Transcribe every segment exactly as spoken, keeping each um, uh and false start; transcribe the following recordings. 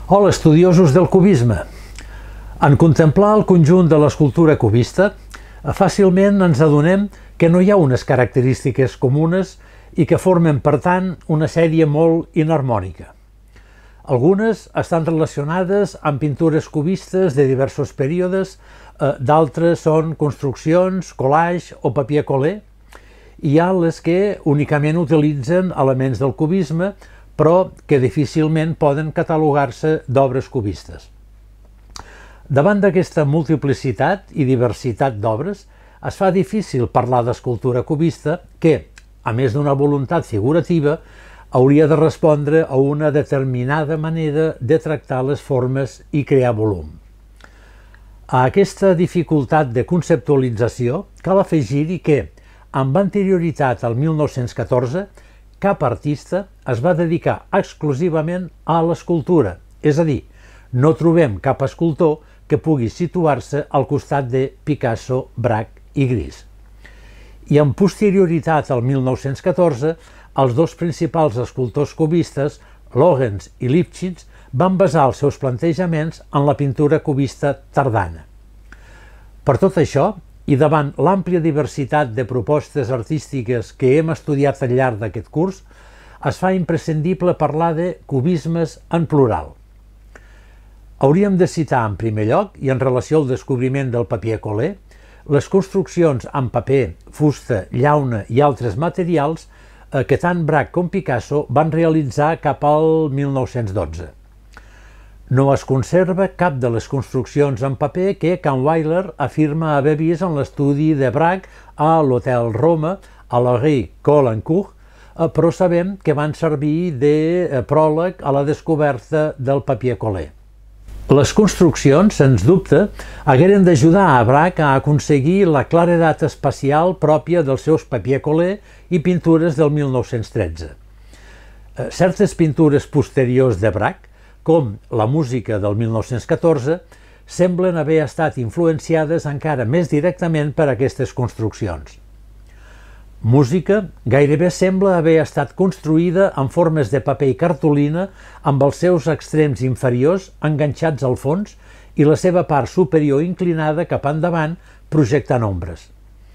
Hola, estudiosos del cubisme! En contemplar el conjunt de l'escultura cubista, fàcilment ens adonem que no hi ha unes característiques comunes i que formen, per tant, una sèrie molt inharmònica. Algunes estan relacionades amb pintures cubistes de diversos períodes, d'altres són construccions, collage o papier collé. Hi ha les que únicament utilitzen elements del cubisme, però que difícilment poden catalogar-se d'obres cubistes. Davant d'aquesta multiplicitat i diversitat d'obres, es fa difícil parlar d'escultura cubista que, a més d'una voluntat figurativa, hauria de respondre a una determinada manera de tractar les formes i crear volum. A aquesta dificultat de conceptualització cal afegir-hi que, amb anterioritat al mil nou-cents catorze, cap artista es va dedicar exclusivament a l'escultura, és a dir, no trobem cap escultor que pugui situar-se al costat de Picasso, Braque i Gris. I amb posterioritat al mil nou-cents catorze, els dos principals escultors cubistes, Logens i Lipchitz, van basar els seus plantejaments en la pintura cubista tardana. Per tot això, i davant l'àmplia diversitat de propostes artístiques que hem estudiat al llarg d'aquest curs, es fa imprescindible parlar de cubismes en plural. Hauríem de citar en primer lloc, i en relació al descobriment del papier collé, les construccions en paper, fusta, llauna i altres materials que tant Braque com Picasso van realitzar cap al mil nou-cents dotze. No es conserva cap de les construccions en paper que Kahnweiler afirma haver vist en l'estudi de Braque a l'Hotel Roma, a la rue Caulaincourt, però sabem que van servir de pròleg a la descoberta del papier collé. Les construccions, sens dubte, hagueren d'ajudar a Braque a aconseguir la claredat espacial pròpia dels seus papier collé i pintures del mil nou-cents tretze. Certes pintures posteriors de Braque, com la música del mil nou-cents catorze, semblen haver estat influenciades encara més directament per aquestes construccions. Música gairebé sembla haver estat construïda en formes de paper i cartolina amb els seus extrems inferiors enganxats al fons i la seva part superior inclinada cap endavant projectant ombres.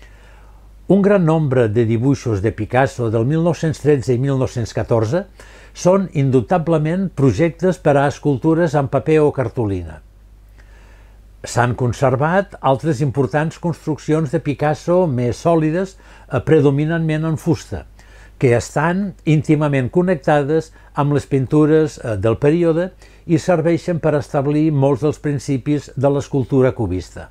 Un gran nombre de dibuixos de Picasso del mil nou-cents tretze i mil nou-cents catorze són indubtablement projectes per a escultures en paper o cartolina. S'han conservat altres importants construccions de Picasso més sòlides, predominantment en fusta, que estan íntimament connectades amb les pintures del període i serveixen per establir molts dels principis de l'escultura cubista.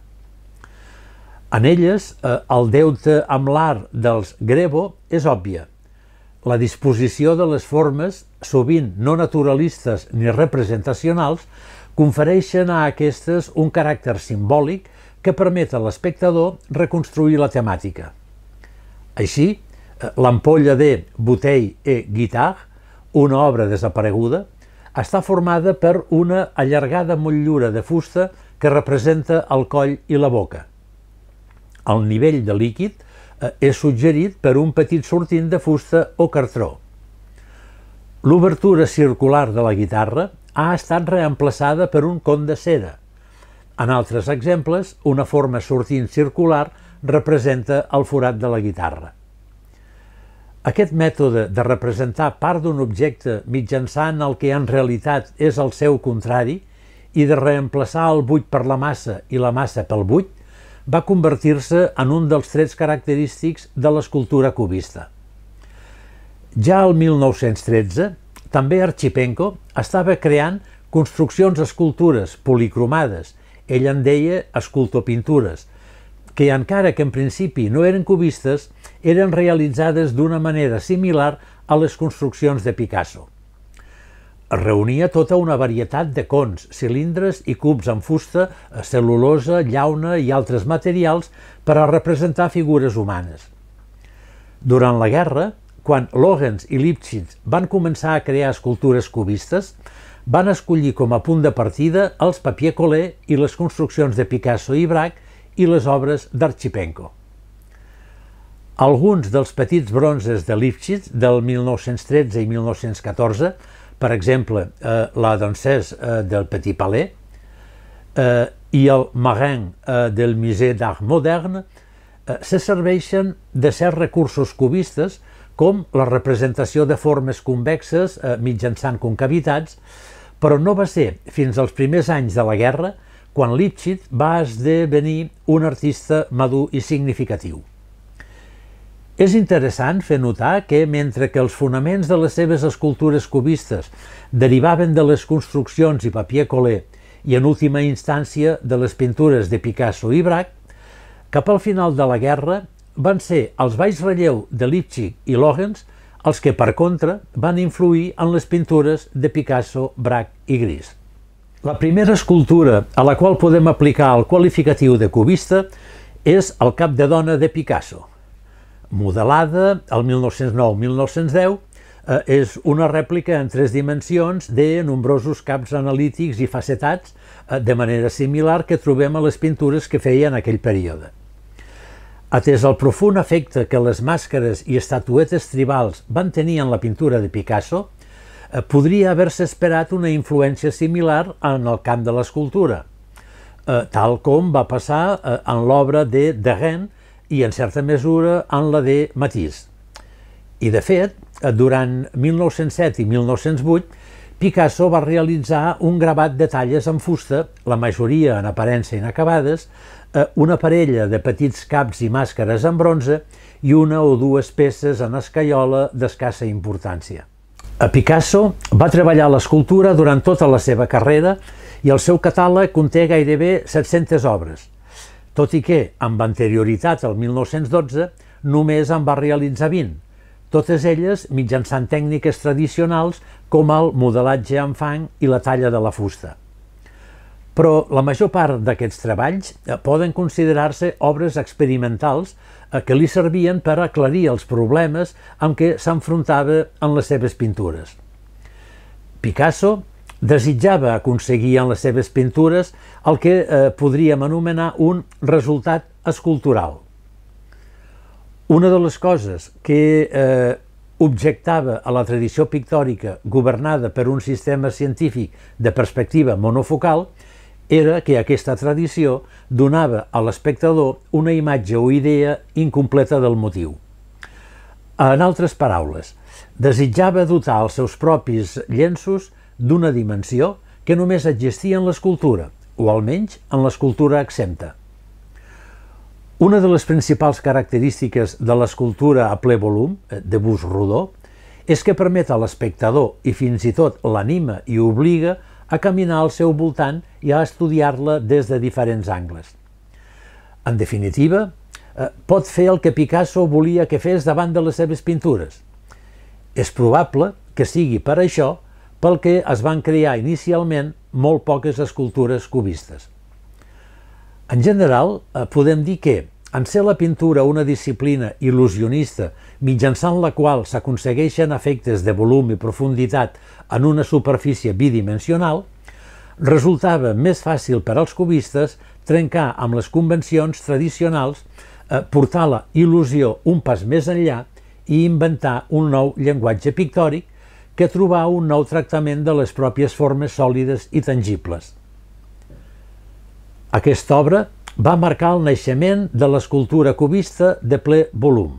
En elles, el deute amb l'art dels Grebo és òbvia. La disposició de les formes, sovint no naturalistes ni representacionals, confereixen a aquestes un caràcter simbòlic que permet a l'espectador reconstruir la temàtica. Així, l'ampolla de Bouteille et Guitare, una obra desapareguda, està formada per una allargada motllura de fusta que representa el coll i la boca. El nivell de líquid és suggerit per un petit sortint de fusta o cartró. L'obertura circular de la guitarra ha estat reemplaçada per un con de cera. En altres exemples, una forma sortint circular representa el forat de la guitarra. Aquest mètode de representar part d'un objecte mitjançant el que en realitat és el seu contrari i de reemplaçar el buit per la massa i la massa pel buit va convertir-se en un dels trets característics de l'escultura cubista. Ja al mil nou-cents tretze, també Archipenko estava creant construccions escultures policromades, ell en deia escultopintures, que encara que en principi no eren cubistes, eren realitzades d'una manera similar a les construccions de Picasso. Es reunia tota una varietat de cons, cilindres i cubs en fusta, cel·lulosa, llauna i altres materials per a representar figures humanes. Durant la guerra, quan Logens i Lipchitz van començar a crear escultures cubistes, van escollir com a punt de partida els papier collé i les construccions de Picasso i Braque i les obres d'Archipenko. Alguns dels petits bronzes de Lipchitz del mil nou-cents tretze i mil nou-cents catorze per exemple, eh, la Danseuse eh, del Petit Palais eh, i el Marin eh, del Musée d'Art Moderne, eh, se serveixen de certs recursos cubistes com la representació de formes convexes eh, mitjançant concavitats, però no va ser fins als primers anys de la guerra quan Lipchitz va esdevenir un artista madur i significatiu. És interessant fer notar que, mentre que els fonaments de les seves escultures cubistes derivaven de les construccions i papier collé i, en última instància, de les pintures de Picasso i Braque, cap al final de la guerra van ser els baix relleu de Lipchitz i Lorenz els que, per contra, van influir en les pintures de Picasso, Braque i Gris. La primera escultura a la qual podem aplicar el qualificatiu de cubista és el cap de dona de Picasso. Modelada el mil nou-cents nou a mil nou-cents deu, eh, és una rèplica en tres dimensions de nombrosos caps analítics i facetats eh, de manera similar que trobem a les pintures que feia en aquell període. Atès el profund efecte que les màscares i estatuetes tribals van tenir en la pintura de Picasso, eh, podria haver-se esperat una influència similar en el camp de l'escultura, eh, tal com va passar eh, en l'obra de Derain i, en certa mesura, en la de Matisse. I, de fet, durant mil nou-cents set i mil nou-cents vuit, Picasso va realitzar un gravat de talles en fusta, la majoria en aparença inacabades, una parella de petits caps i màscares en bronze i una o dues peces en escaiola d'escassa importància. Picasso va treballar l'escultura durant tota la seva carrera i el seu catàleg conté gairebé set-centes obres, tot i que, amb anterioritat al mil nou-cents dotze, només en va realitzar vint, totes elles mitjançant tècniques tradicionals com el modelatge amb fang i la talla de la fusta. Però la major part d'aquests treballs poden considerar-se obres experimentals que li servien per aclarir els problemes amb què s'enfrontava en les seves pintures. Picasso desitjava aconseguir en les seves pintures el que eh, podríem anomenar un resultat escultural. Una de les coses que eh, objectava a la tradició pictòrica governada per un sistema científic de perspectiva monofocal era que aquesta tradició donava a l'espectador una imatge o idea incompleta del motiu. En altres paraules, desitjava dotar els seus propis llenços d'una dimensió que només existia en l'escultura, o almenys en l'escultura exempta. Una de les principals característiques de l'escultura a ple volum, de bust rodó, és que permet a l'espectador i fins i tot l'anima i obliga a caminar al seu voltant i a estudiar-la des de diferents angles. En definitiva, pot fer el que Picasso volia que fes davant de les seves pintures. És probable que sigui per això pel que es van crear inicialment molt poques escultures cubistes. En general, podem dir que, en ser la pintura una disciplina il·lusionista mitjançant la qual s'aconsegueixen efectes de volum i profunditat en una superfície bidimensional, resultava més fàcil per als cubistes trencar amb les convencions tradicionals, portar la il·lusió un pas més enllà i inventar un nou llenguatge pictòric que trobar un nou tractament de les pròpies formes sòlides i tangibles. Aquesta obra va marcar el naixement de l'escultura cubista de ple volum.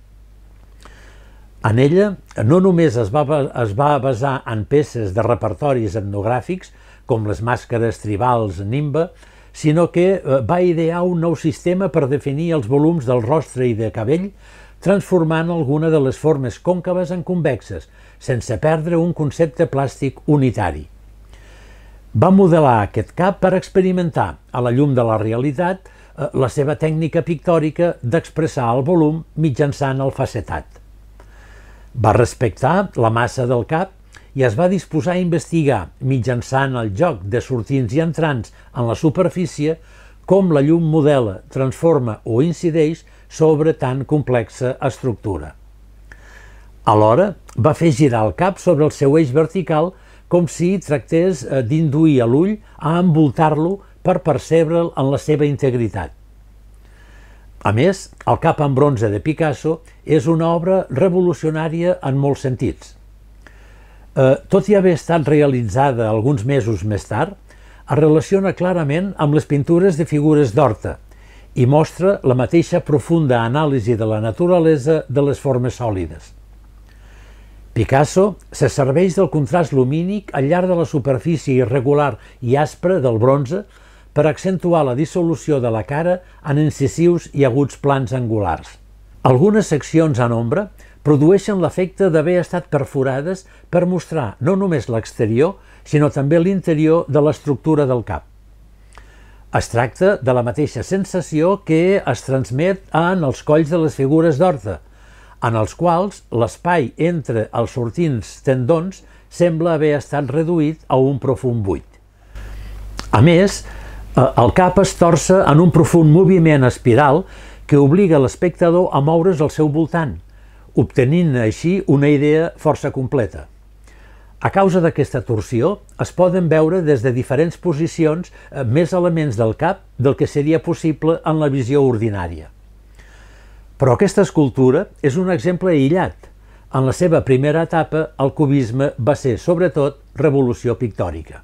En ella no només es va, es va basar en peces de repertoris etnogràfics, com les màscares tribals Nimba, sinó que va idear un nou sistema per definir els volums del rostre i de cabell, transformant alguna de les formes còncaves en convexes, sense perdre un concepte plàstic unitari. Va modelar aquest cap per experimentar, a la llum de la realitat, la seva tècnica pictòrica d'expressar el volum mitjançant el facetat. Va respectar la massa del cap i es va disposar a investigar, mitjançant el joc de sortints i entrants en la superfície, com la llum modela, transforma o incideix sobre tan complexa estructura. Alhora, va fer girar el cap sobre el seu eix vertical com si tractés d'induir a l'ull a envoltar-lo per percebre'l en la seva integritat. A més, el cap en bronze de Picasso és una obra revolucionària en molts sentits. Eh, tot i haver estat realitzada alguns mesos més tard, es relaciona clarament amb les pintures de figures d'Horta i mostra la mateixa profunda anàlisi de la naturalesa de les formes sòlides. Picasso se serveix del contrast lumínic al llarg de la superfície irregular i aspra del bronze per accentuar la dissolució de la cara en incisius i aguts plans angulars. Algunes seccions en ombra produeixen l'efecte d'haver estat perforades per mostrar no només l'exterior, sinó també l'interior de l'estructura del cap. Es tracta de la mateixa sensació que es transmet en els colls de les figures d'Horta, en els quals l'espai entre els sortints tendons sembla haver estat reduït a un profund buit. A més, el cap es torça en un profund moviment espiral que obliga l'espectador a moure's al seu voltant, obtenint així una idea força completa. A causa d'aquesta torsió, es poden veure des de diferents posicions més elements del cap del que seria possible en la visió ordinària. Però aquesta escultura és un exemple aïllat. En la seva primera etapa, el cubisme va ser, sobretot, revolució pictòrica.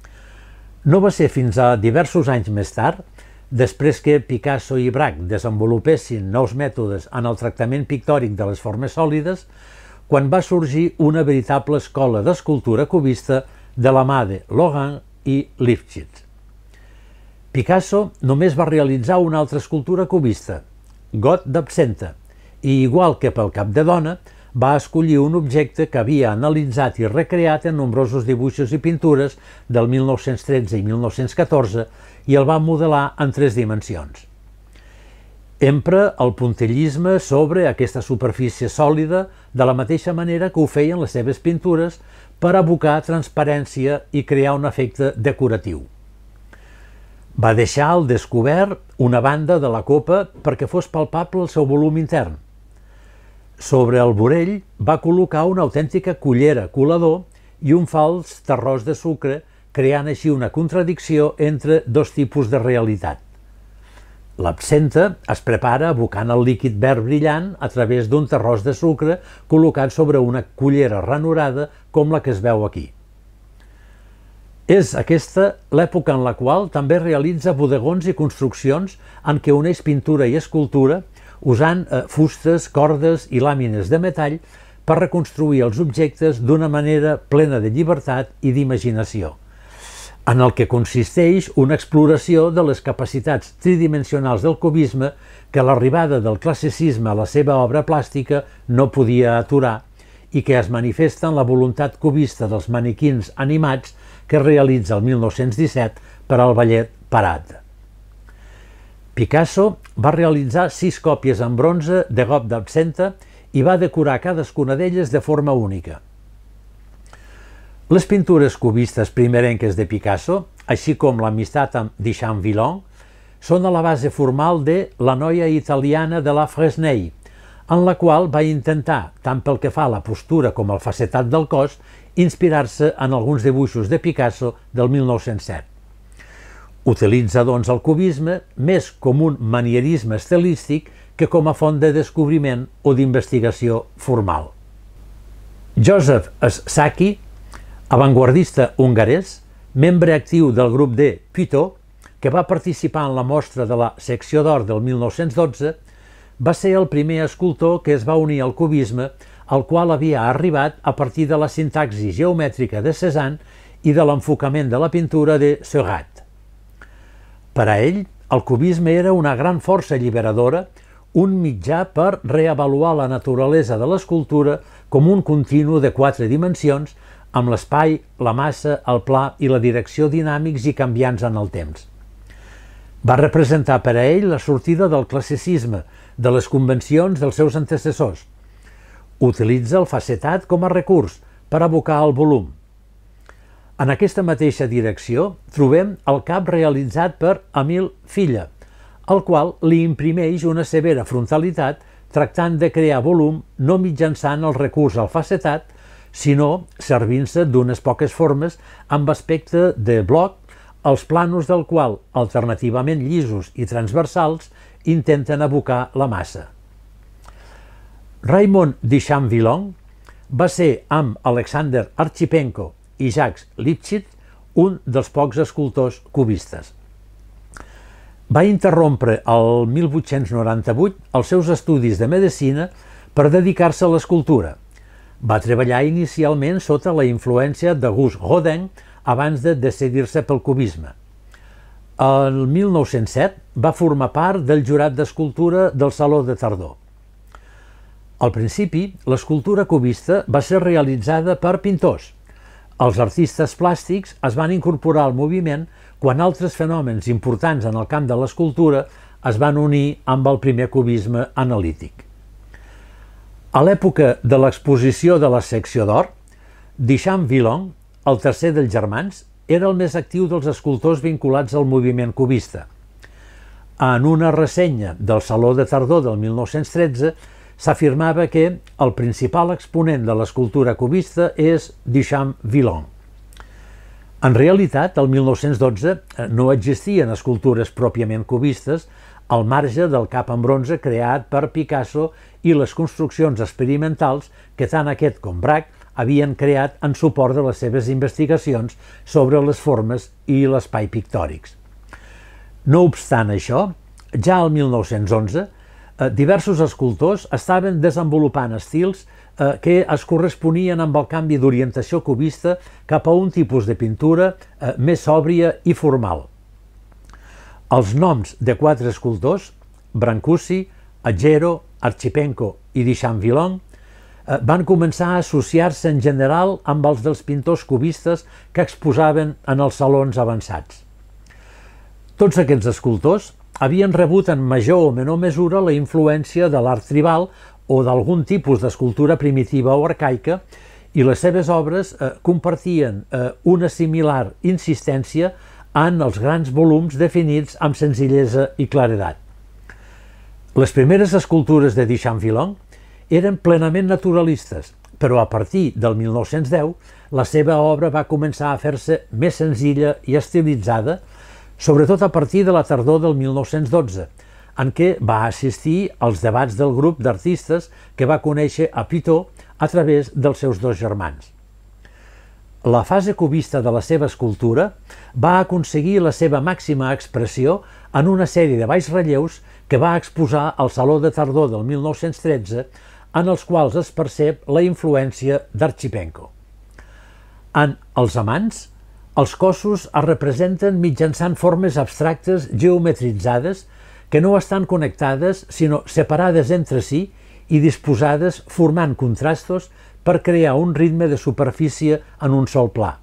No va ser fins a diversos anys més tard, després que Picasso i Braque desenvolupessin nous mètodes en el tractament pictòric de les formes sòlides, quan va sorgir una veritable escola d'escultura cubista de la mà de Gauguin i Lifshitz. Picasso només va realitzar una altra escultura cubista, Got d'Absenta, i igual que pel cap de dona, va escollir un objecte que havia analitzat i recreat en nombrosos dibuixos i pintures del mil nou-cents tretze i mil nou-cents catorze i el va modelar en tres dimensions. Empra el puntillisme sobre aquesta superfície sòlida de la mateixa manera que ho feien les seves pintures per abocar transparència i crear un efecte decoratiu. Va deixar al descobert una banda de la copa perquè fos palpable el seu volum intern. Sobre el vorell va col·locar una autèntica cullera colador i un fals terròs de sucre, creant així una contradicció entre dos tipus de realitat. L'absenta es prepara abocant el líquid verd brillant a través d'un terròs de sucre col·locat sobre una cullera ranurada com la que es veu aquí. És aquesta l'època en la qual també realitza bodegons i construccions en què uneix pintura i escultura, usant fustes, cordes i làmines de metall per reconstruir els objectes d'una manera plena de llibertat i d'imaginació, en el que consisteix una exploració de les capacitats tridimensionals del cubisme que l'arribada del classicisme a la seva obra plàstica no podia aturar i que es manifesta en la voluntat cubista dels maniquins animats que realitza el mil nou-cents disset per al ballet Parade. Picasso va realitzar sis còpies en bronze de Got d'Absenta i va decorar cadascuna d'elles de forma única. Les pintures cubistes primerenques de Picasso, així com l'amistat amb Duchamp Villon, són a la base formal de La noia italiana de la Fresnay, en la qual va intentar, tant pel que fa a la postura com al facetat del cos, inspirar-se en alguns dibuixos de Picasso del mil nou-cents set. Utilitza, doncs, el cubisme més com un manierisme estilístic que com a font de descobriment o d'investigació formal. Joseph Szaky, avantguardista hongarès, membre actiu del grup de Puteaux, que va participar en la mostra de la Secció d'Or del mil nou-cents dotze, va ser el primer escultor que es va unir al cubisme, al qual havia arribat a partir de la sintaxi geomètrica de Cézanne i de l'enfocament de la pintura de Seurat. Per a ell, el cubisme era una gran força alliberadora, un mitjà per reavaluar la naturalesa de l'escultura com un continu de quatre dimensions, amb l'espai, la massa, el pla i la direcció dinàmics i canviants en el temps. Va representar per a ell la sortida del classicisme, de les convencions dels seus antecessors. Utilitza el facetat com a recurs per abocar el volum. En aquesta mateixa direcció trobem el cap realitzat per Émile Filla, el qual li imprimeix una severa frontalitat tractant de crear volum no mitjançant el recurs al facetat, sinó servint-se d'unes poques formes amb aspecte de bloc, els planos del qual, alternativament llisos i transversals, intenten abocar la massa. Raymond Duchamp Villon va ser, amb Alexander Archipenko i Jacques Lipchitz, un dels pocs escultors cubistes. Va interrompre el mil vuit-cents noranta-vuit els seus estudis de medicina per dedicar-se a l'escultura. Va treballar inicialment sota la influència d'Auguste Rodin abans de decidir-se pel cubisme. El mil nou-cents set va formar part del jurat d'escultura del Saló de Tardor. Al principi, l'escultura cubista va ser realitzada per pintors. Els artistes plàstics es van incorporar al moviment quan altres fenòmens importants en el camp de l'escultura es van unir amb el primer cubisme analític. A l'època de l'exposició de la secció d'or, Duchamp Villon, el tercer dels germans, era el més actiu dels escultors vinculats al moviment cubista. En una ressenya del Saló de Tardor del mil nou-cents tretze s'afirmava que el principal exponent de l'escultura cubista és Duchamp Villon. En realitat, el mil nou-cents dotze no existien escultures pròpiament cubistes al marge del cap en bronze creat per Picasso i les construccions experimentals que tant aquest com Braque havien creat en suport de les seves investigacions sobre les formes i l'espai pictòrics. No obstant això, ja al mil nou-cents onze, diversos escultors estaven desenvolupant estils que es corresponien amb el canvi d'orientació cubista cap a un tipus de pintura més sòbria i formal. Els noms de quatre escultors, Brancusi, Agero, Archipenko i Duchamp Villon, van començar a associar-se en general amb els dels pintors cubistes que exposaven en els salons avançats. Tots aquests escultors havien rebut en major o menor mesura la influència de l'art tribal o d'algun tipus d'escultura primitiva o arcaica i les seves obres eh, compartien eh, una similar insistència en els grans volums definits amb senzillesa i claredat. Les primeres escultures de Duchamp Villon eren plenament naturalistes, però a partir del mil nou-cents deu la seva obra va començar a fer-se més senzilla i estilitzada, sobretot a partir de la tardor del mil nou-cents dotze, en què va assistir als debats del grup d'artistes que va conèixer a Pitot a través dels seus dos germans. La fase cubista de la seva escultura va aconseguir la seva màxima expressió en una sèrie de baixrelleus que va exposar al Saló de Tardor del mil nou-cents tretze, en els quals es percep la influència d'Archipenko. En Els amants, els cossos es representen mitjançant formes abstractes geometritzades que no estan connectades sinó separades entre si i disposades formant contrastos per crear un ritme de superfície en un sol pla.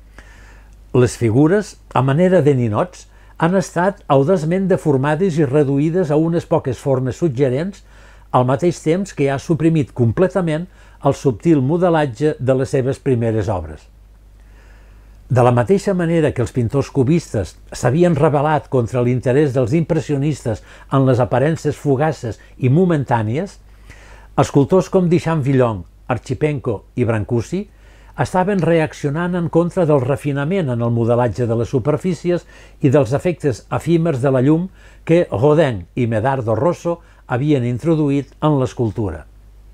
Les figures, a manera de ninots, han estat audaçment deformades i reduïdes a unes poques formes suggerents al mateix temps que ha suprimit completament el subtil modelatge de les seves primeres obres. De la mateixa manera que els pintors cubistes s'havien rebel·lat contra l'interès dels impressionistes en les aparences fugaces i momentànies, escultors com Duchamp Villon, Archipenko i Brancusi estaven reaccionant en contra del refinament en el modelatge de les superfícies i dels efectes efímers de la llum que Rodin i Medardo Rosso havien introduït en l'escultura.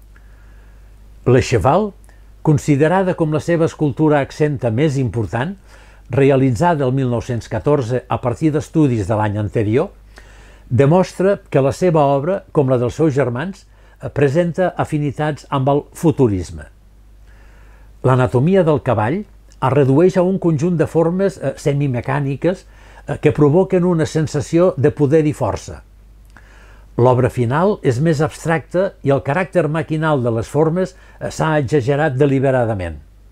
Le Cheval, considerada com la seva escultura accenta més important, realitzada el mil nou-cents catorze a partir d'estudis de l'any anterior, demostra que la seva obra, com la dels seus germans, presenta afinitats amb el futurisme. L'anatomia del cavall es redueix a un conjunt de formes semimecàniques que provoquen una sensació de poder i força. L'obra final és més abstracta i el caràcter maquinal de les formes s'ha exagerat deliberadament.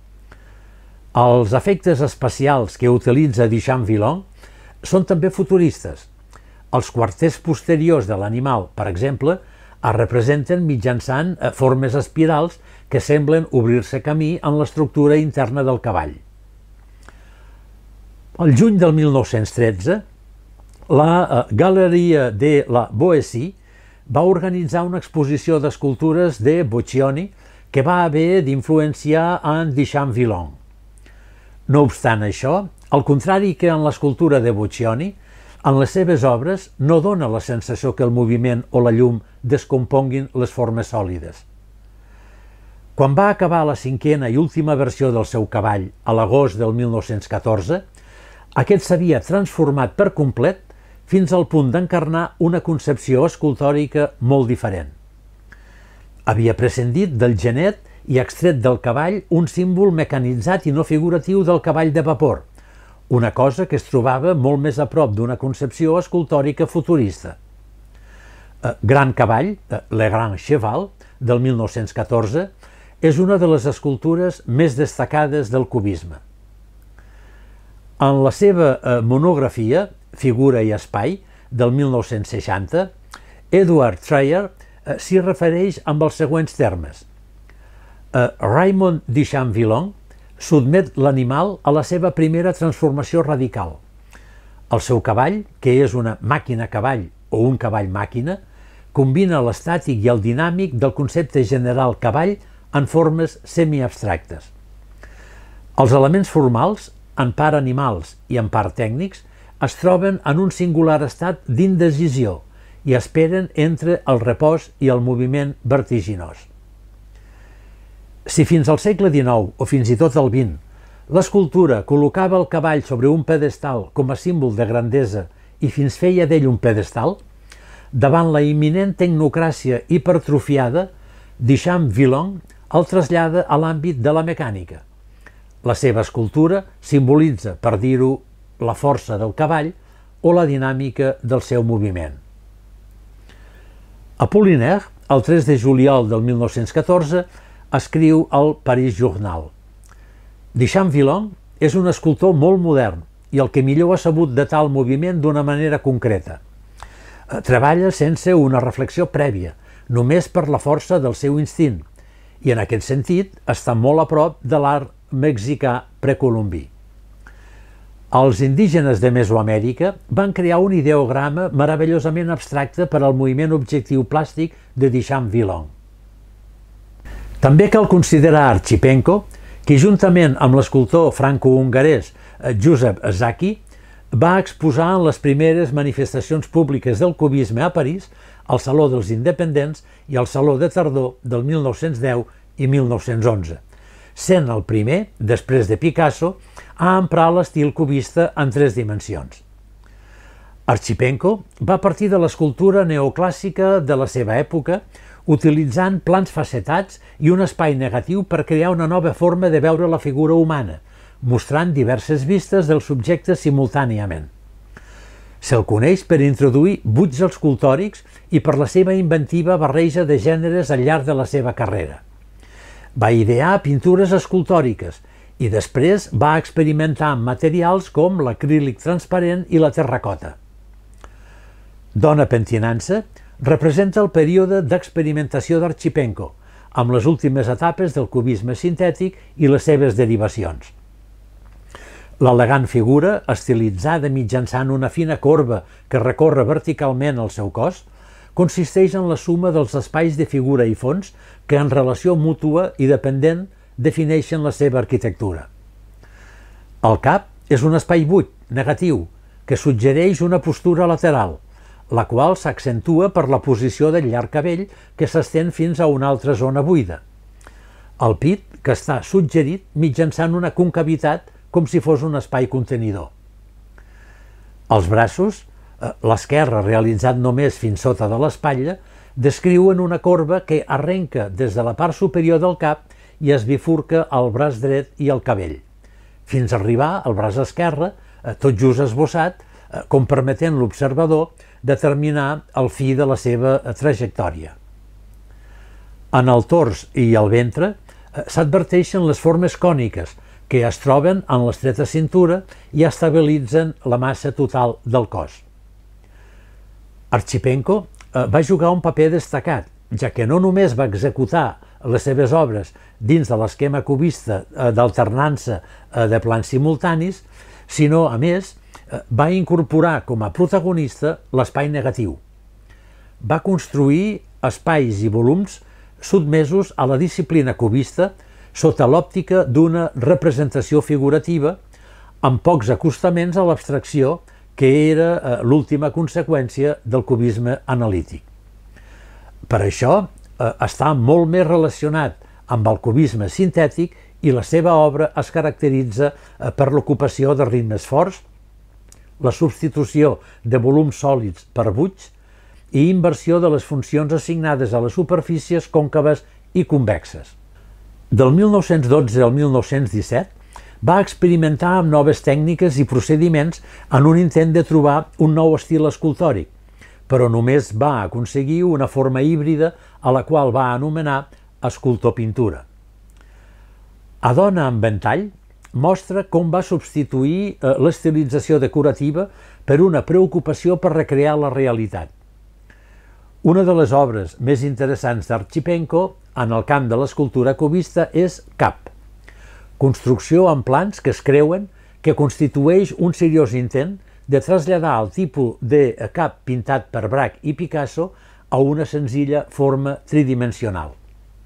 Els efectes espacials que utilitza Duchamp Villon són també futuristes. Els quarters posteriors de l'animal, per exemple, es representen mitjançant formes espirals que semblen obrir-se camí en l'estructura interna del cavall. Al juny del mil nou-cents tretze, la Galeria de la Boétie va organitzar una exposició d'escultures de Boccioni que va haver d'influenciar en Duchamp Villon. No obstant això, al contrari que en l'escultura de Boccioni, en les seves obres no dona la sensació que el moviment o la llum descomponguin les formes sòlides. Quan va acabar la cinquena i última versió del seu cavall a l'agost del mil nou-cents catorze, aquest s'havia transformat per complet fins al punt d'encarnar una concepció escultòrica molt diferent. Havia prescindit del genet i extret del cavall un símbol mecanitzat i no figuratiu del cavall de vapor, una cosa que es trobava molt més a prop d'una concepció escultòrica futurista. Gran Cavall, Le Grand Cheval, del mil nou-cents catorze, és una de les escultures més destacades del cubisme. En la seva monografia, Figura i Espai, del mil nou-cents seixanta, Edward Dreyer s'hi refereix amb els següents termes. Raymond Duchamp-Villon sotmet l'animal a la seva primera transformació radical. El seu cavall, que és una màquina-cavall o un cavall-màquina, combina l'estàtic i el dinàmic del concepte general cavall en formes semiabstractes. Els elements formals, en part animals i en part tècnics, es troben en un singular estat d'indecisió i esperen entre el repòs i el moviment vertiginós. Si fins al segle dinou o fins i tot al vint l'escultura col·locava el cavall sobre un pedestal com a símbol de grandesa i fins feia d'ell un pedestal, davant la imminent tecnocràcia hipertrofiada, Duchamp-Villon el trasllada a l'àmbit de la mecànica. La seva escultura simbolitza, per dir-ho, la força del cavall o la dinàmica del seu moviment. Apollinaire, el tres de juliol del mil nou-cents catorze, escriu al Paris Journal: Duchamp-Villon és un escultor molt modern i el que millor ha sabut datar el moviment d'una manera concreta. Treballa sense una reflexió prèvia, només per la força del seu instint, i en aquest sentit està molt a prop de l'art mexicà precolombí. Els indígenes de Mesoamèrica van crear un ideograma meravellosament abstracte per al moviment objectiu plàstic de Duchamp-Villon. També cal considerar Archipenko, que juntament amb l'escultor franco-hongarès Josep Zaki va exposar en les primeres manifestacions públiques del cubisme a París, al Saló dels Independents i al Saló de Tardor del mil nou-cents deu i mil nou-cents onze, sent el primer, després de Picasso, a emprar l'estil cubista en tres dimensions. Archipenko va partir de l'escultura neoclàssica de la seva època, utilitzant plans facetats i un espai negatiu per crear una nova forma de veure la figura humana, mostrant diverses vistes del subjecte simultàniament. Se'l coneix per introduir buits escultòrics i per la seva inventiva barreja de gèneres al llarg de la seva carrera. Va idear pintures escultòriques i després va experimentar amb materials com l'acrílic transparent i la terracota. Dona pentinant-se representa el període d'experimentació d'Archipenko, amb les últimes etapes del cubisme sintètic i les seves derivacions. L'elegant figura, estilitzada mitjançant una fina corba que recorre verticalment el seu cos, consisteix en la suma dels espais de figura i fons que en relació mútua i dependent defineixen la seva arquitectura. El cap és un espai buit, negatiu, que suggereix una postura lateral, la qual s'accentua per la posició del llarg cabell que s'estén fins a una altra zona buida. El pit, que està suggerit mitjançant una concavitat com si fos un espai contenidor. Els braços, l'esquerre realitzat només fins sota de l'espatlla, descriuen una corba que arrenca des de la part superior del cap i es bifurca al braç dret i al cabell, fins a arribar al braç esquerre, tot just esbossat, com permetent l'observador determinar el fi de la seva trajectòria. En el tors i el ventre s'adverteixen les formes còniques que es troben en l'estreta cintura i estabilitzen la massa total del cos. Archipenko va jugar un paper destacat, ja que no només va executar les seves obres dins de l'esquema cubista d'alternança de plans simultanis, sinó, a més, va incorporar com a protagonista l'espai negatiu. Va construir espais i volums sotmesos a la disciplina cubista sota l'òptica d'una representació figurativa amb pocs acostaments a l'abstracció, que era l'última conseqüència del cubisme analític. Per això està molt més relacionat amb el cubisme sintètic, i la seva obra es caracteritza per l'ocupació de ritmes forts, la substitució de volums sòlids per buits i inversió de les funcions assignades a les superfícies còncaves i convexes. Del mil nou-cents dotze al mil nou-cents disset va experimentar amb noves tècniques i procediments en un intent de trobar un nou estil escultòric, però només va aconseguir una forma híbrida a la qual va anomenar escultor-pintura. A Dona amb ventall mostra com va substituir l'estilització decorativa per una preocupació per recrear la realitat. Una de les obres més interessants d'Archipenko en el camp de l'escultura cubista és Cap, construcció en plans que es creuen que constitueix un seriós intent de traslladar el tipus de cap pintat per Braque i Picasso a una senzilla forma tridimensional.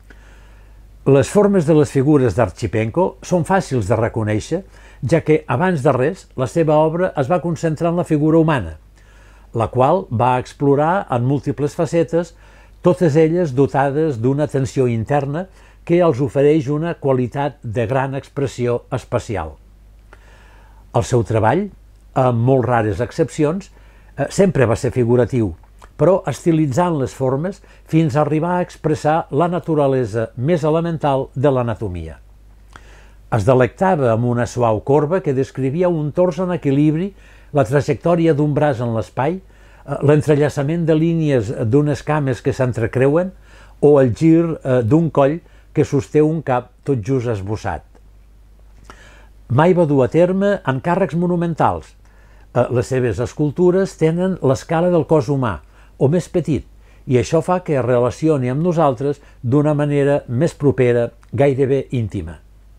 Les formes de les figures d'Archipenko són fàcils de reconèixer, ja que, abans de res, la seva obra es va concentrar en la figura humana, la qual va explorar en múltiples facetes, totes elles dotades d'una tensió interna que els ofereix una qualitat de gran expressió espacial. El seu treball, amb molt rares excepcions, sempre va ser figuratiu, però estilitzant les formes fins a arribar a expressar la naturalesa més elemental de l'anatomia. Es delectava amb una suau corba que descrivia un tors en equilibri, la trajectòria d'un braç en l'espai, l'entrellaçament de línies d'unes cames que s'entrecreuen o el gir d'un coll que sosté un cap tot just esbossat. Mai va dur a terme encàrrecs monumentals. Les seves escultures tenen l'escala del cos humà, o més petit, i això fa que es relacioni amb nosaltres d'una manera més propera, gairebé íntima.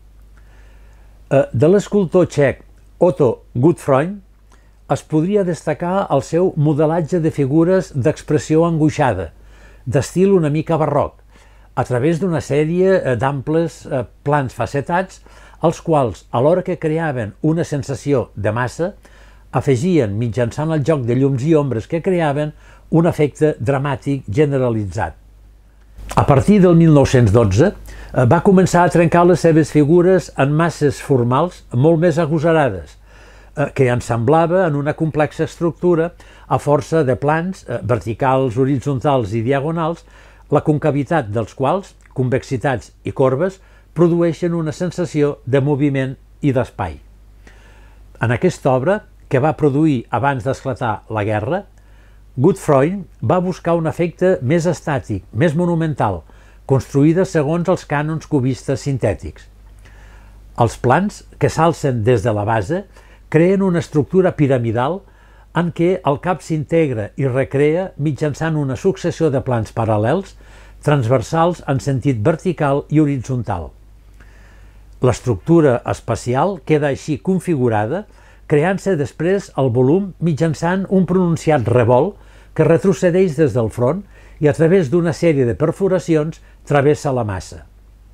De l'escultor txec Otto Gutfreund es podria destacar el seu modelatge de figures d'expressió angoixada, d'estil una mica barroc, a través d'una sèrie d'amples plans facetats, els quals, alhora que creaven una sensació de massa, afegien, mitjançant el joc de llums i ombres que creaven, un efecte dramàtic generalitzat. A partir del mil nou-cents dotze va començar a trencar les seves figures en masses formals molt més agosarades, que ensemblava en una complexa estructura a força de plans verticals, horitzontals i diagonals, la concavitat dels quals, convexitats i corbes, produeixen una sensació de moviment i d'espai. En aquesta obra, que va produir abans d'esclatar la guerra, Gutfreund va buscar un efecte més estàtic, més monumental, construïda segons els cànons cubistes sintètics. Els plans, que s'alcen des de la base, creen una estructura piramidal en què el cap s'integra i recrea mitjançant una successió de plans paral·lels, transversals en sentit vertical i horitzontal. L'estructura espacial queda així configurada, creant-se després el volum mitjançant un pronunciat revolt que retrocedeix des del front i a través d'una sèrie de perforacions travessa la massa.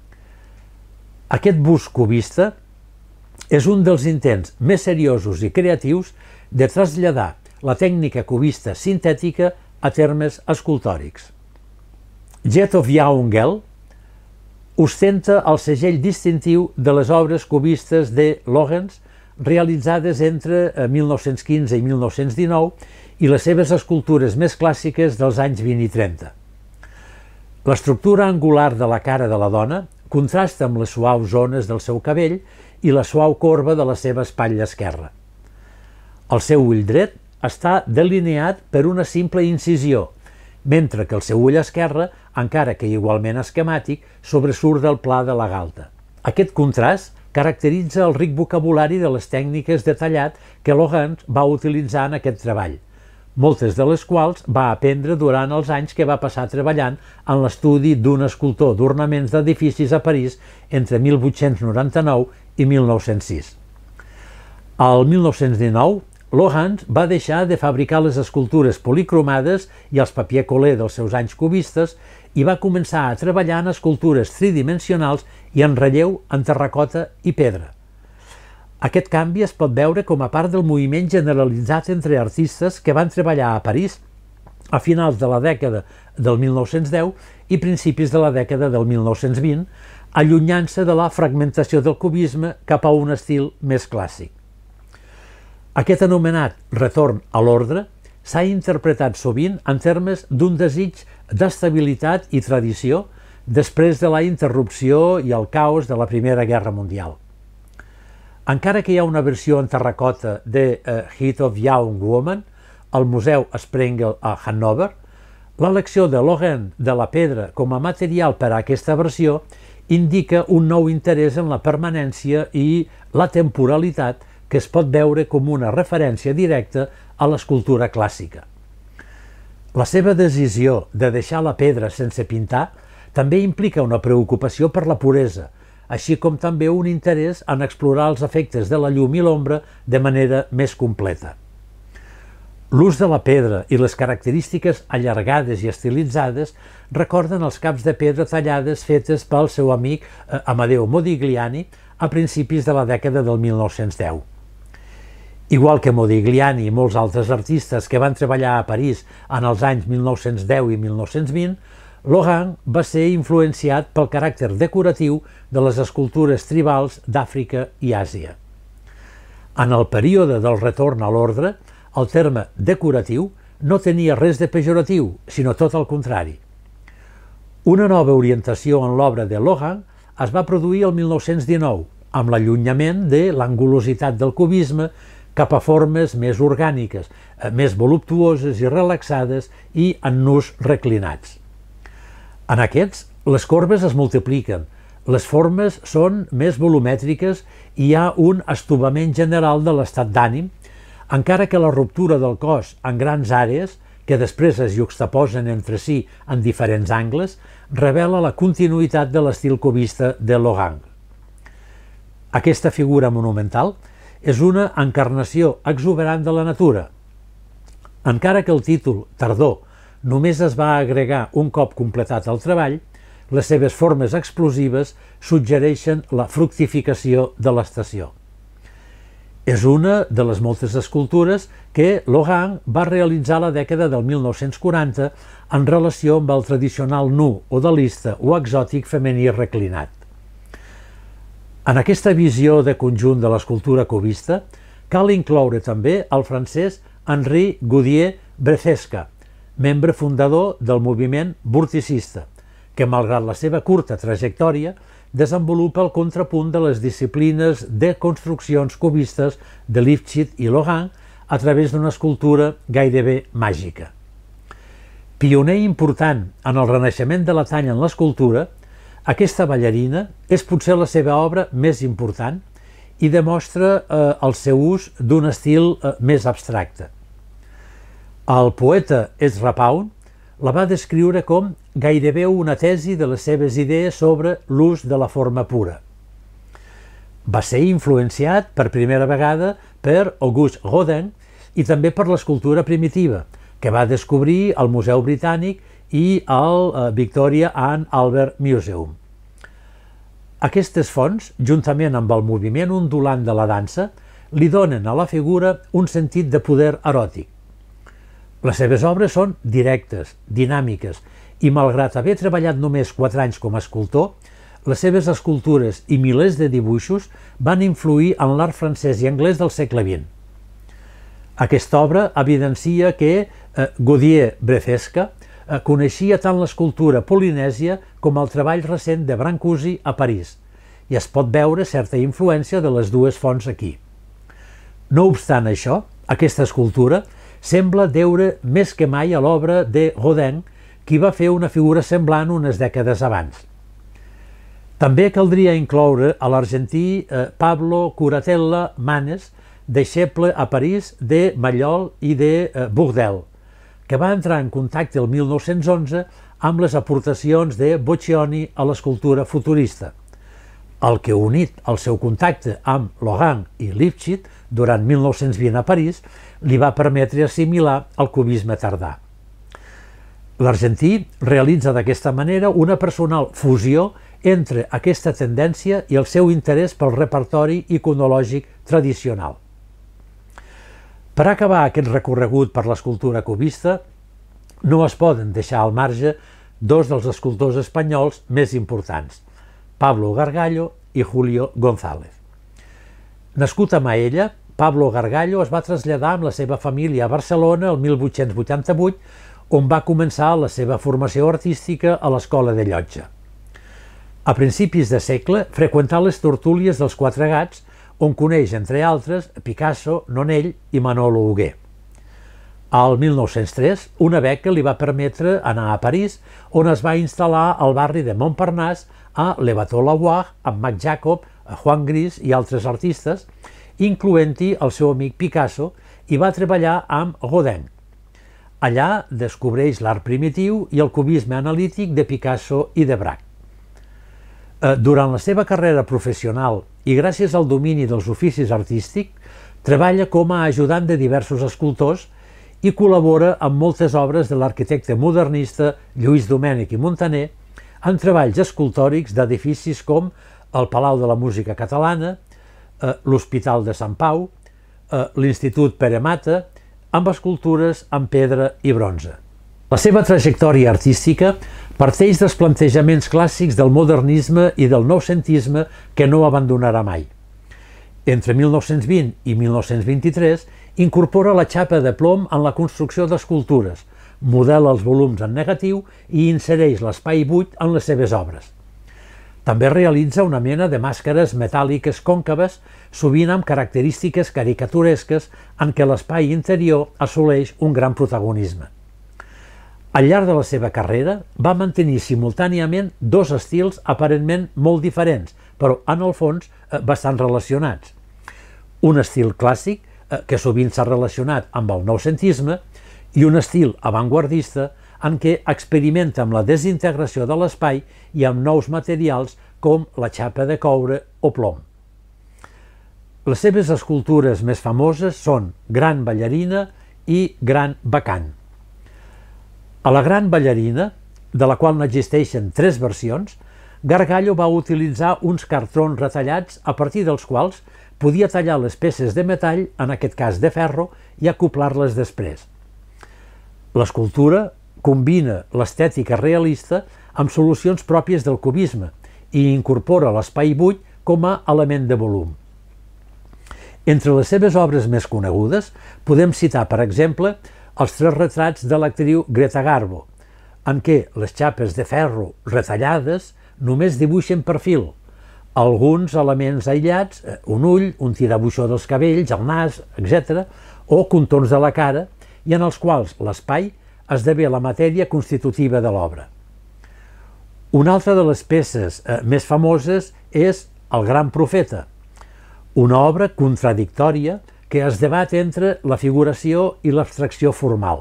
Aquest bust cubista és un dels intents més seriosos i creatius de traslladar la tècnica cubista sintètica a termes escultòrics. Jet of Jaungel ostenta el segell distintiu de les obres cubistes de Logens realitzades entre mil nou-cents quinze i mil nou-cents dinou i les seves escultures més clàssiques dels anys vint i trenta. L'estructura angular de la cara de la dona contrasta amb les suaus zones del seu cabell i la suau corba de la seva espatlla esquerra. El seu ull dret està delineat per una simple incisió, mentre que el seu ull esquerre, encara que igualment esquemàtic, sobresurt del pla de la galta. Aquest contrast caracteritza el ric vocabulari de les tècniques de tallat que Logens va utilitzar en aquest treball, moltes de les quals va aprendre durant els anys que va passar treballant en l'estudi d'un escultor d'ornaments d'edificis a París entre mil vuit-cents noranta-nou i mil nou-cents sis. Al mil nou-cents dinou, Logens va deixar de fabricar les escultures policromades i els papier collé dels seus anys cubistes i va començar a treballar en escultures tridimensionals i en relleu en terracota i pedra. Aquest canvi es pot veure com a part del moviment generalitzat entre artistes que van treballar a París a finals de la dècada del mil nou-cents deu i principis de la dècada del mil nou-cents vint, allunyant-se de la fragmentació del cubisme cap a un estil més clàssic. Aquest anomenat retorn a l'ordre s'ha interpretat sovint en termes d'un desig d'estabilitat i tradició després de la interrupció i el caos de la Primera Guerra Mundial. Encara que hi ha una versió en terracota de A Heat of Young Woman al Museu Sprengel a Hannover, l'elecció de Laurent de la pedra com a material per a aquesta versió indica un nou interès en la permanència i la temporalitat que es pot veure com una referència directa a l'escultura clàssica. La seva decisió de deixar la pedra sense pintar també implica una preocupació per la puresa, així com també un interès en explorar els efectes de la llum i l'ombra de manera més completa. L'ús de la pedra i les característiques allargades i estilitzades recorden els caps de pedra tallades fetes pel seu amic Amadeo Modigliani a principis de la dècada del mil nou-cents deu. Igual que Modigliani i molts altres artistes que van treballar a París en els anys mil nou-cents deu i mil nou-cents vint, Laurent va ser influenciat pel caràcter decoratiu de les escultures tribals d'Àfrica i Àsia. En el període del retorn a l'ordre, el terme decoratiu no tenia res de pejoratiu, sinó tot el contrari. Una nova orientació en l'obra de Laurent es va produir el mil nou-cents dinou, amb l'allunyament de l'angulositat del cubisme cap a formes més orgàniques, més voluptuoses i relaxades i en nus reclinats. En aquests, les corbes es multipliquen, les formes són més volumètriques i hi ha un estovament general de l'estat d'ànim, encara que la ruptura del cos en grans àrees, que després es juxtaposen entre si en diferents angles, revela la continuïtat de l'estil cubista de Laurent. Aquesta figura monumental és una encarnació exuberant de la natura. Encara que el títol Tardor només es va agregar un cop completat el treball, les seves formes explosives suggereixen la fructificació de l'estació. És una de les moltes escultures que Laurent va realitzar a la dècada del mil nou-cents quaranta en relació amb el tradicional nu, odalista o exòtic femení reclinat. En aquesta visió de conjunt de l'escultura cubista, cal incloure també el francès Henri Gaudier-Brefesca, membre fundador del moviment vorticista, que, malgrat la seva curta trajectòria, desenvolupa el contrapunt de les disciplines de construccions cubistes de Lifshitz i Laurent a través d'una escultura gairebé màgica. Pioner important en el renaixement de la talla en l'escultura, aquesta ballarina és potser la seva obra més important i demostra eh, el seu ús d'un estil eh, més abstracte. El poeta Ezra Pound la va descriure com gairebé una tesi de les seves idees sobre l'ús de la forma pura. Va ser influenciat per primera vegada per Auguste Rodin i també per l'escultura primitiva, que va descobrir al Museu Britànic i al Victoria and Albert Museum. Aquestes fonts, juntament amb el moviment ondulant de la dansa, li donen a la figura un sentit de poder eròtic. Les seves obres són directes, dinàmiques, i malgrat haver treballat només quatre anys com a escultor, les seves escultures i milers de dibuixos van influir en l'art francès i anglès del segle vint. Aquesta obra evidencia que eh, Gaudier-Brefesca eh, coneixia tant l'escultura polinèsia com el treball recent de Brancusi a París, i es pot veure certa influència de les dues fonts aquí. No obstant això, aquesta escultura sembla deure més que mai a l'obra de Rodin, qui va fer una figura semblant unes dècades abans. També caldria incloure a l'argentí eh, Pablo Curatella Manes, deixeble a París de Mallol i de eh, Bourdelle, que va entrar en contacte el mil nou-cents onze amb les aportacions de Boccioni a l'escultura futurista, el que, unit al seu contacte amb Laurent i Lifshitz durant mil nou-cents vint a París, li va permetre assimilar el cubisme tardà. L'argentí realitza d'aquesta manera una personal fusió entre aquesta tendència i el seu interès pel repertori iconològic tradicional. Per acabar aquest recorregut per l'escultura cubista, no es poden deixar al marge dos dels escultors espanyols més importants, Pablo Gargallo i Julio González. Nascut a Maella, Pablo Gargallo es va traslladar amb la seva família a Barcelona el mil vuit-cents vuitanta-vuit, on va començar la seva formació artística a l'Escola de Llotja. A principis de segle freqüentà les tertúlies dels Quatre Gats, on coneix, entre altres, Picasso, Nonell i Manolo Huguet. Al mil nou-cents tres, una beca li va permetre anar a París, on es va instal·lar al barri de Montparnasse a Le Bateau-Lavoir amb Max Jacob, Juan Gris i altres artistes, incloent-hi el seu amic Picasso, i va treballar amb Rodin. Allà descobreix l'art primitiu i el cubisme analític de Picasso i de Braque. Durant la seva carrera professional i gràcies al domini dels oficis artístics, treballa com a ajudant de diversos escultors i col·labora amb moltes obres de l'arquitecte modernista Lluís Domènech i Muntaner en treballs escultòrics d'edificis com el Palau de la Música Catalana, l'Hospital de Sant Pau, l'Institut Pere Mata, amb escultures en pedra i bronze. La seva trajectòria artística parteix dels plantejaments clàssics del modernisme i del noucentisme que no abandonarà mai. Entre mil nou-cents vint i mil nou-cents vint-i-tres incorpora la xapa de plom en la construcció d'escultures, modela els volums en negatiu i insereix l'espai buit en les seves obres. També realitza una mena de màscares metàl·liques còncaves, sovint amb característiques caricaturesques en què l'espai interior assoleix un gran protagonisme. Al llarg de la seva carrera va mantenir simultàniament dos estils aparentment molt diferents, però en el fons bastant relacionats. Un estil clàssic, que sovint s'ha relacionat amb el noucentisme, i un estil avantguardista en què experimenta amb la desintegració de l'espai i amb nous materials com la xapa de coure o plom. Les seves escultures més famoses són Gran Ballarina i Gran Bacant. A la Gran Ballarina, de la qual n'existeixen tres versions, Gargallo va utilitzar uns cartrons retallats a partir dels quals podia tallar les peces de metall, en aquest cas de ferro, i acoblar-les després. L'escultura combina l'estètica realista amb solucions pròpies del cubisme i incorpora l'espai buit com a element de volum. Entre les seves obres més conegudes podem citar, per exemple, els tres retrats de l'actriu Greta Garbo, en què les xapes de ferro retallades només dibuixen perfil, alguns elements aïllats, un ull, un tirabuixó dels cabells, el nas, etcètera, o contorns de la cara, i en els quals l'espai esdevé la matèria constitutiva de l'obra. Una altra de les peces més famoses és El Gran Profeta, una obra contradictòria que es debat entre la figuració i l'abstracció formal.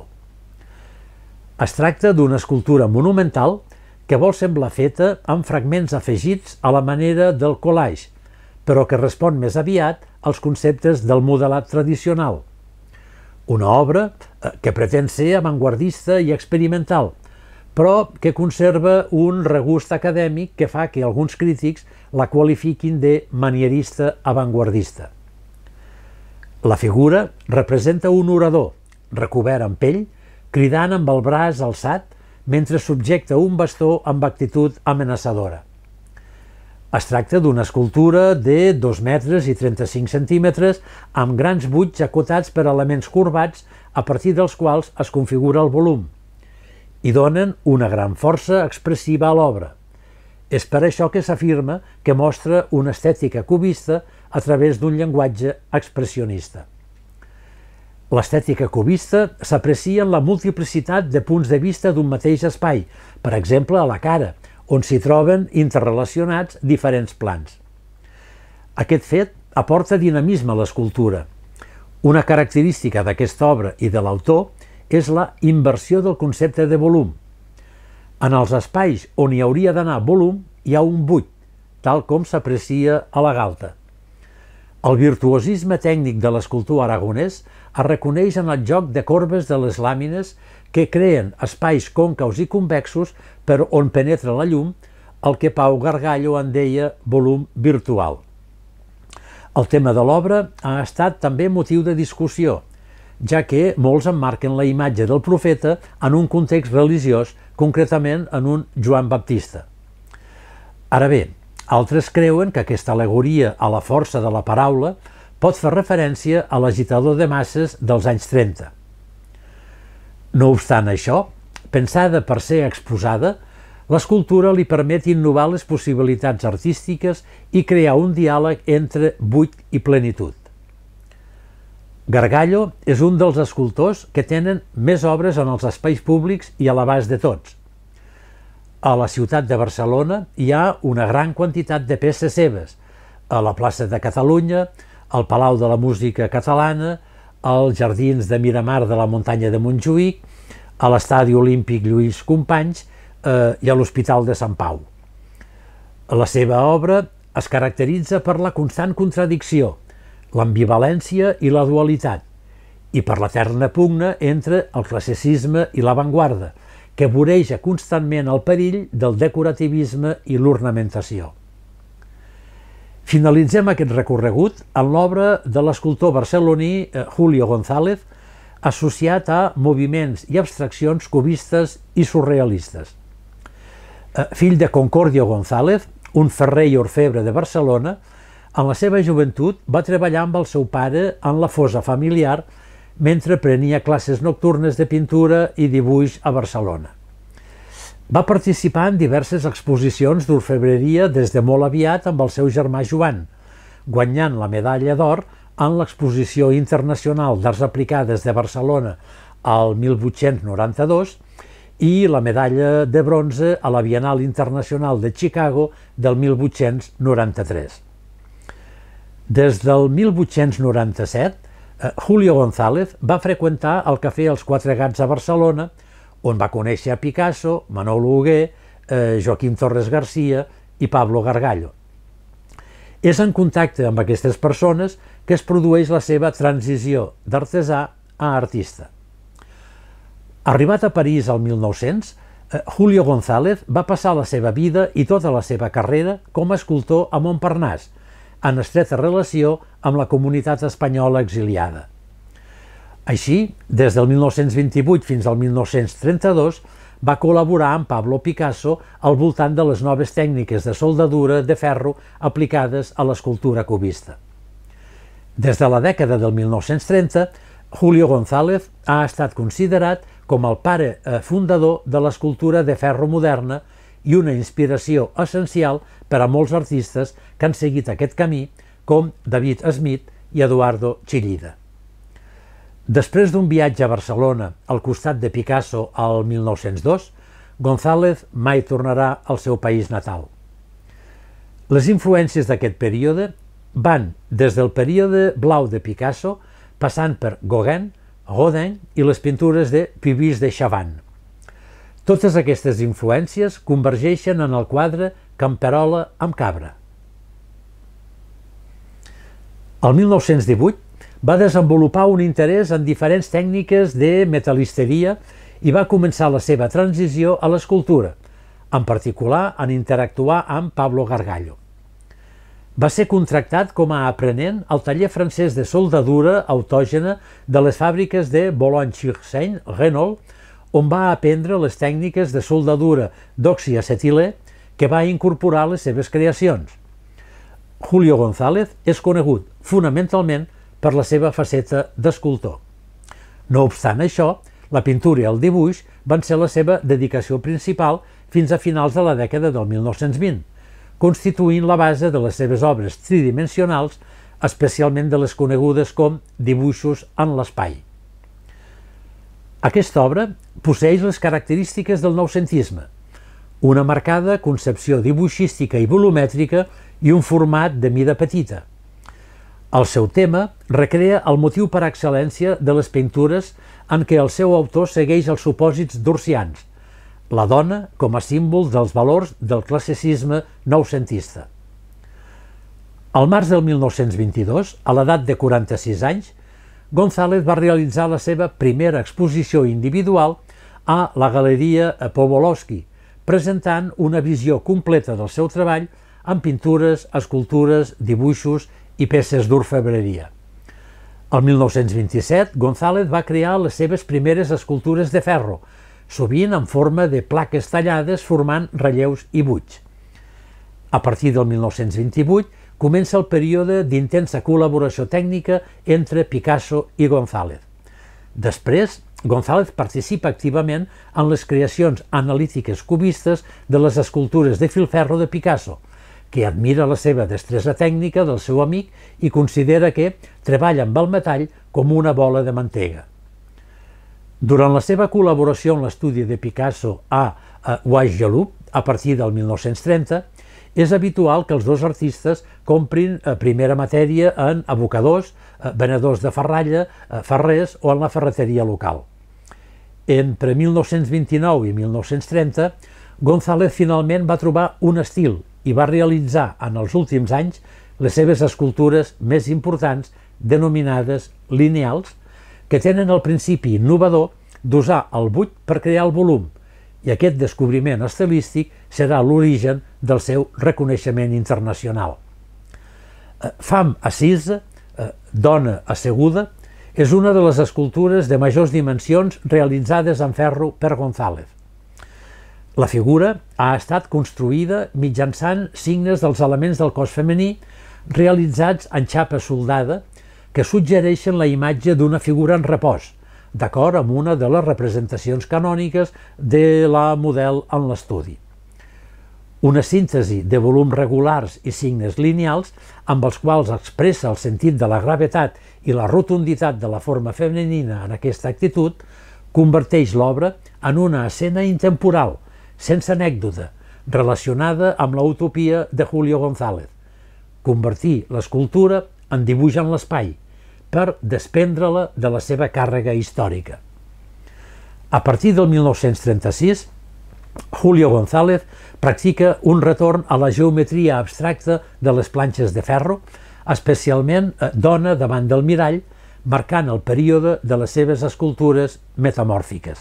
Es tracta d'una escultura monumental que vol semblar feta amb fragments afegits a la manera del collage, però que respon més aviat als conceptes del modelat tradicional. Una obra que pretén ser avantguardista i experimental, però que conserva un regust acadèmic que fa que alguns crítics la qualifiquin de manierista avantguardista. La figura representa un orador, recobert amb pell, cridant amb el braç alçat mentre subjecta un bastó amb actitud amenaçadora. Es tracta d'una escultura de dos metres i trenta-cinc centímetres amb grans buits acotats per elements corbats a partir dels quals es configura el volum i donen una gran força expressiva a l'obra. És per això que s'afirma que mostra una estètica cubista a través d'un llenguatge expressionista. L'estètica cubista s'aprecia en la multiplicitat de punts de vista d'un mateix espai, per exemple a la cara, on s'hi troben interrelacionats diferents plans. Aquest fet aporta dinamisme a l'escultura. Una característica d'aquesta obra i de l'autor és la inversió del concepte de volum. En els espais on hi hauria d'anar volum hi ha un buit, tal com s'aprecia a la galta. El virtuosisme tècnic de l'escultor aragonès es reconeix en el joc de corbes de les làmines que creen espais còncaus i convexos per on penetra la llum, el que Pau Gargallo en deia volum virtual. El tema de l'obra ha estat també motiu de discussió, ja que molts emmarquen la imatge del profeta en un context religiós, concretament en un Joan Baptista. Ara bé, Altres creuen que aquesta al·legoria a la força de la paraula pot fer referència a l'agitador de masses dels anys trenta. No obstant això, pensada per ser exposada, l'escultura li permet innovar les possibilitats artístiques i crear un diàleg entre buit i plenitud. Gargallo és un dels escultors que tenen més obres en els espais públics i a l'abast de tots. A la ciutat de Barcelona hi ha una gran quantitat de peces seves, a la plaça de Catalunya, al Palau de la Música Catalana, als Jardins de Miramar de la Muntanya de Montjuïc, a l'Estadi Olímpic Lluís Companys eh, i a l'Hospital de Sant Pau. La seva obra es caracteritza per la constant contradicció, l'ambivalència i la dualitat, i per l'eterna pugna entre el classicisme i l'avantguarda, que voreja constantment el perill del decorativisme i l'ornamentació. Finalitzem aquest recorregut en l'obra de l'escultor barceloní Julio González, associat a moviments i abstraccions cubistes i surrealistes. Fill de Concordio González, un ferrer i orfebre de Barcelona, en la seva joventut va treballar amb el seu pare en la fosa familiar mentre prenia classes nocturnes de pintura i dibuix a Barcelona. Va participar en diverses exposicions d'orfebreria des de molt aviat amb el seu germà Joan, guanyant la medalla d'or en l'Exposició Internacional d'Arts Aplicades de Barcelona al mil vuit-cents noranta-dos i la medalla de bronze a la Bienal Internacional de Chicago del mil vuit-cents noranta-tres. Des del mil vuit-cents noranta-set, Julio González va freqüentar el Cafè Els Quatre Gats a Barcelona, on va conèixer a Picasso, Manolo Hugué, eh, Joaquim Torres Garcia i Pablo Gargallo. És en contacte amb aquestes persones que es produeix la seva transició d'artesà a artista. Arribat a París el mil nou-cents, eh, Julio González va passar la seva vida i tota la seva carrera com a escultor a Montparnasse, en estreta relació amb la comunitat espanyola exiliada. Així, des del mil nou-cents vint-i-vuit fins al mil nou-cents trenta-dos, va col·laborar amb Pablo Picasso al voltant de les noves tècniques de soldadura de ferro aplicades a l'escultura cubista. Des de la dècada del mil nou-cents trenta, Julio González ha estat considerat com el pare fundador de l'escultura de ferro moderna i una inspiració essencial per a molts artistes que han seguit aquest camí, com David Smith i Eduardo Chillida. Després d'un viatge a Barcelona al costat de Picasso al mil nou-cents dos, González mai tornarà al seu país natal. Les influències d'aquest període van des del període blau de Picasso, passant per Gauguin, Rodin i les pintures de Puvis de Chavannes. Totes aquestes influències convergeixen en el quadre Camperola amb cabra. El mil nou-cents divuit va desenvolupar un interès en diferents tècniques de metal·listeria i va començar la seva transició a l'escultura, en particular en interactuar amb Pablo Gargallo. Va ser contractat com a aprenent al taller francès de soldadura autògena de les fàbriques de Boulogne-sur-Seine, Renault, on va aprendre les tècniques de soldadura d'oxiacetilè que va incorporar a les seves creacions. Julio González és conegut fonamentalment per la seva faceta d'escultor. No obstant això, la pintura i el dibuix van ser la seva dedicació principal fins a finals de la dècada del mil nou-cents vint, constituint la base de les seves obres tridimensionals, especialment de les conegudes com dibuixos en l'espai. Aquesta obra posseeix les característiques del noucentisme, una marcada concepció dibuixística i volumètrica i un format de mida petita. El seu tema recrea el motiu per excel·lència de les pintures en què el seu autor segueix els supòsits d'Urcians, la dona com a símbol dels valors del classicisme noucentista. Al març del mil nou-cents vint-i-dos, a l'edat de quaranta-sis anys, González va realitzar la seva primera exposició individual a la Galeria Powolowski, presentant una visió completa del seu treball amb pintures, escultures, dibuixos i peces d'orfebreria. El mil nou-cents vint-i-set, González va crear les seves primeres escultures de ferro, sovint en forma de plaques tallades formant relleus i buits. A partir del mil nou-cents vint-i-vuit comença el període d'intensa col·laboració tècnica entre Picasso i González. Després, González participa activament en les creacions analítiques cubistes de les escultures de filferro de Picasso, que admira la seva destresa tècnica del seu amic i considera que treballa amb el metall com una bola de mantega. Durant la seva col·laboració en l'estudi de Picasso a Guadeloupe, a partir del mil nou-cents trenta, és habitual que els dos artistes comprin primera matèria en abocadors, venedors de ferralla, ferrers o en la ferreteria local. Entre mil nou-cents vint-i-nou i mil nou-cents trenta, González finalment va trobar un estil i va realitzar en els últims anys les seves escultures més importants, denominades lineals, que tenen el principi innovador d'usar el buit per crear el volum, i aquest descobriment estilístic serà l'origen del seu reconeixement internacional. Femme assise, dona asseguda, és una de les escultures de majors dimensions realitzades en ferro per González. La figura ha estat construïda mitjançant signes dels elements del cos femení realitzats en xapa soldada que suggereixen la imatge d'una figura en repòs, d'acord amb una de les representacions canòniques de la model en l'estudi. Una síntesi de volums regulars i signes lineals amb els quals expressa el sentit de la gravetat i la rotunditat de la forma femenina en aquesta actitud converteix l'obra en una escena intemporal, sense anècdota, relacionada amb la utopia de Julio González, convertir l'escultura en dibuix en l'espai, per desprendre-la de la seva càrrega històrica. A partir del mil nou-cents trenta-sis, Julio González practica un retorn a la geometria abstracta de les planxes de ferro, especialment dona davant del mirall, marcant el període de les seves escultures metamòrfiques.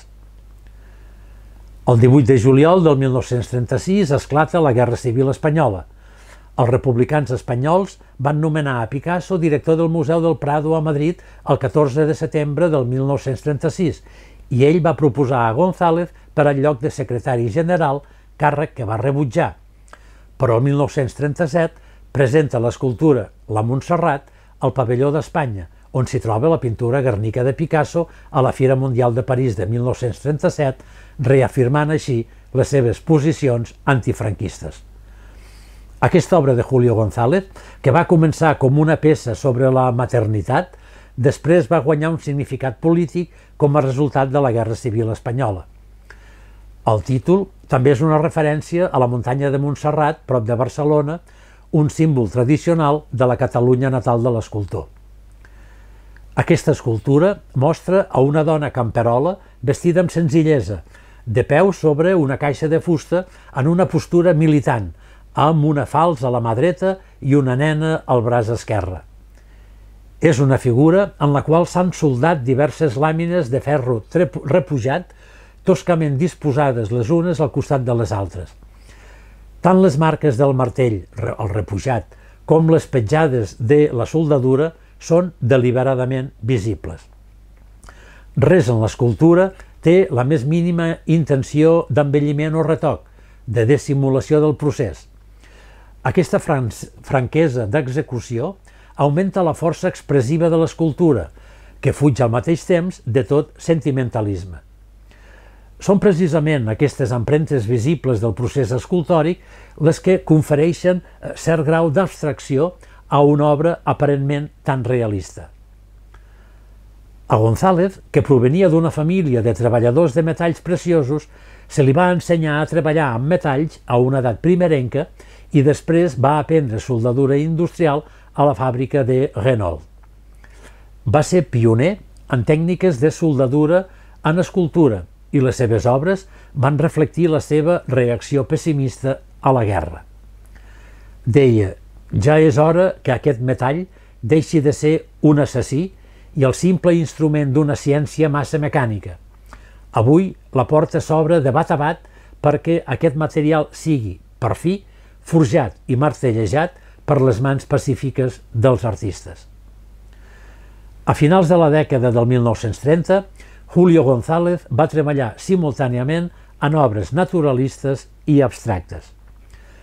El divuit de juliol del mil nou-cents trenta-sis esclata la Guerra Civil Espanyola. Els republicans espanyols van nomenar a Picasso director del Museu del Prado a Madrid el catorze de setembre del mil nou-cents trenta-sis i ell va proposar a González per al lloc de secretari general, càrrec que va rebutjar. Però el mil nou-cents trenta-set presenta l'escultura La Montserrat al Pavelló d'Espanya, on s'hi troba la pintura Guernica de Picasso a la Fira Mundial de París de mil nou-cents trenta-set, reafirmant així les seves posicions antifranquistes. Aquesta obra de Julio González, que va començar com una peça sobre la maternitat, després va guanyar un significat polític com a resultat de la Guerra Civil Espanyola. El títol també és una referència a la muntanya de Montserrat, prop de Barcelona, un símbol tradicional de la Catalunya natal de l'escultor. Aquesta escultura mostra a una dona camperola vestida amb senzillesa, de peu sobre una caixa de fusta en una postura militant, amb una falç a la mà dreta i una nena al braç esquerre. És una figura en la qual s'han soldat diverses làmines de ferro repujat, toscament disposades les unes al costat de les altres. Tant les marques del martell, el repujat, com les petjades de la soldadura són deliberadament visibles. Res en l'escultura té la més mínima intenció d'embelliment o retoc, de dissimulació del procés. Aquesta franquesa d'execució augmenta la força expressiva de l'escultura, que fuig al mateix temps de tot sentimentalisme. Són precisament aquestes empremtes visibles del procés escultòric les que confereixen cert grau d'abstracció a una obra aparentment tan realista. A González, que provenia d'una família de treballadors de metalls preciosos, se li va ensenyar a treballar amb metalls a una edat primerenca i després va aprendre soldadura industrial a la fàbrica de Renault. Va ser pioner en tècniques de soldadura en escultura i les seves obres van reflectir la seva reacció pessimista a la guerra. Deia, ja és hora que aquest metall deixi de ser un assassí i el simple instrument d'una ciència massa mecànica. Avui la porta s'obre de bat a bat perquè aquest material sigui, per fi, forjat i martellejat per les mans pacífiques dels artistes. A finals de la dècada del mil nou-cents trenta, Julio González va treballar simultàniament en obres naturalistes i abstractes.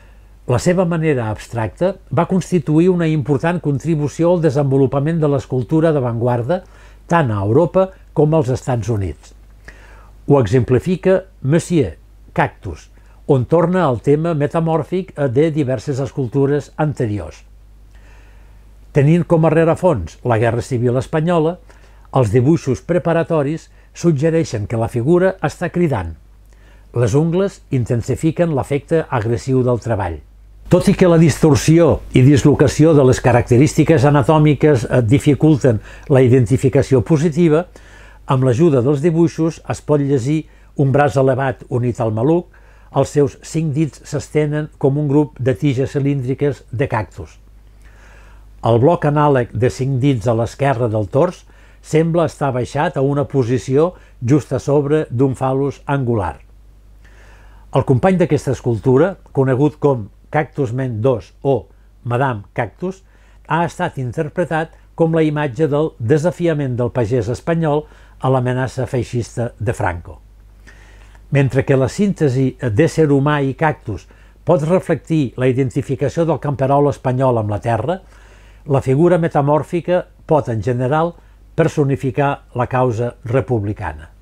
La seva manera abstracta va constituir una important contribució al desenvolupament de l'escultura d'avantguarda tant a Europa com als Estats Units. Ho exemplifica Monsieur Cactus, on torna al tema metamòrfic de diverses escultures anteriors. Tenint com a rerefons la Guerra Civil Espanyola, els dibuixos preparatoris suggereixen que la figura està cridant. Les ungles intensifiquen l'efecte agressiu del treball. Tot i que la distorsió i dislocació de les característiques anatòmiques dificulten la identificació positiva, amb l'ajuda dels dibuixos es pot llegir un braç elevat unit al maluc, els seus cinc dits s'estenen com un grup de tiges cilíndriques de cactus. El bloc anàleg de cinc dits a l'esquerra del tors sembla estar baixat a una posició just a sobre d'un fal·lus angular. El company d'aquesta escultura, conegut com Cactus Man dos o Madame Cactus, ha estat interpretat com la imatge del desafiament del pagès espanyol a l'amenaça feixista de Franco. Mentre que la síntesi d'ésser humà i cactus pot reflectir la identificació del camperol espanyol amb la terra, la figura metamòrfica pot, en general, personificar la causa republicana.